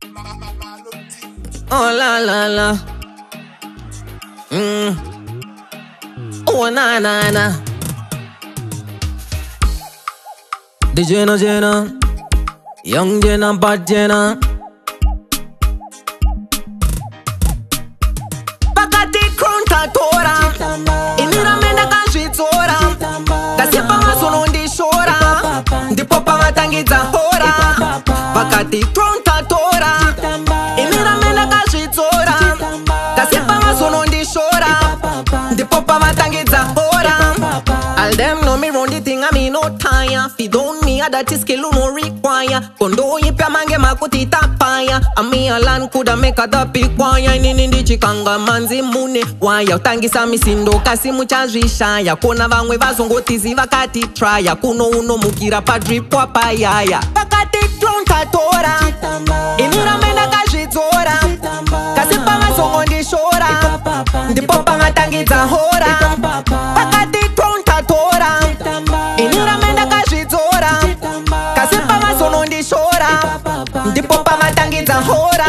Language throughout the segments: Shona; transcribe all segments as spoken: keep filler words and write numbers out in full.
Oh la la la. Mm. Oh na na na. The Jenna Jenna, young Jenna, bad Jenna. Pakati kontatora, inira menda kanjitsora. Kasipa masono ndishora, ndipo pamatangidza hora. Pakati kontatora, inira menda kanjitsora. Kasipa masono ndishora, ndipo pamatangidza hora. All them know me run the thing, I me no tire. Feed on me, that is skill no require. Kondo yipya mange makuti tapaya. A me a land coulda make a da pick wire. Nini ndi chikanga manzi mune wire. Utangisa misindo kasi muchajishaya. Kona vangwe vazongotizi vakati trya. Kuno uno mukira pa drip wa payaya. Pakati trontatora, inira menda kajitsora. Kasipa masongo ndishora, ndipo pamatangidza hora. Pakati trontatora, inira menda kajitsora. Kasipa masono ndishora, ndipo pamatangidza hora.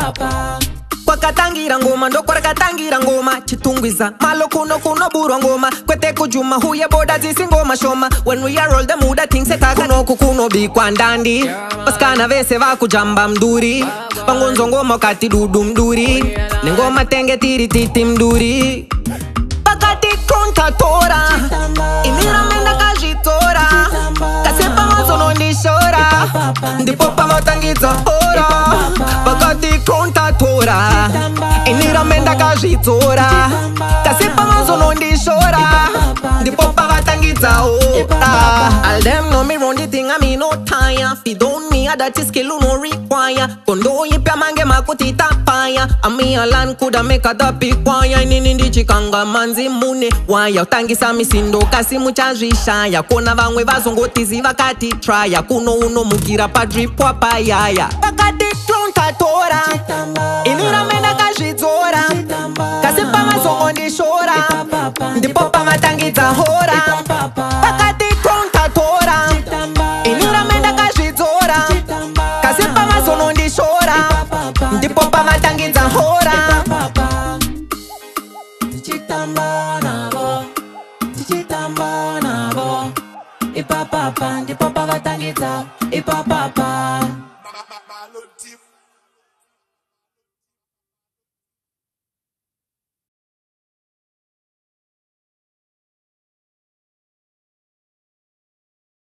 Kwakatangira ngoma ndo kwakatangira ngoma. Chitungwiza malo kuno kuno burwa ngoma. Kwete kujuma huye boda zisi ngoma shoma. When we are all the mood things seta kuno kukuno bikwa ndandi. Paskana vese vakujamba mduri. Pangonzo ngoma kati dudu mduri. Ningoma tenge tiri titi mduri. Pakati kontatora, inira menda kajitora. Kasipa masono ndishora, ndipo pamatangidza hora. Pakati kontatora, inira menda kajitsora. Kasipa masono ndishora, ndipo pamatangidza hora. All them know me run the thing, I me no tire. Feed on me, that is skill no require. Kondo yipya mange makuti tapaya. A me a land coulda make a da pick wire. Nini ndi chikanga manzi mune wire. Utangisa misindo kasi muchajishaya. Kona vangwe vazongotizi vakati trya. Kuno uno mukira pa drip wa payaya. Pakati trontatora, inira menda kajitsora. Kasipa masongo ndishora, ndipo pamatangidza hora. Pakati trontatora, inira menda kajitsora. Kasipa masono ndishora, ndipo pamatangidza hora. Tichitamba nabo, tichitamba nabo. Ipa papa, ndipo pamatangidza, ipa papa.